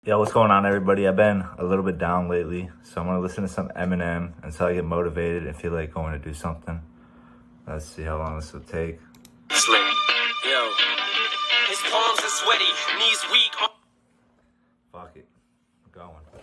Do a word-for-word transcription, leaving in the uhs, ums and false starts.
Yo, what's going on, everybody? I've been a little bit down lately, so I'm gonna listen to some Eminem until I get motivated and feel like going to do something. Let's see how long this will take. Slick. Yo. His palms are sweaty, knees weak. Fuck it. I'm going.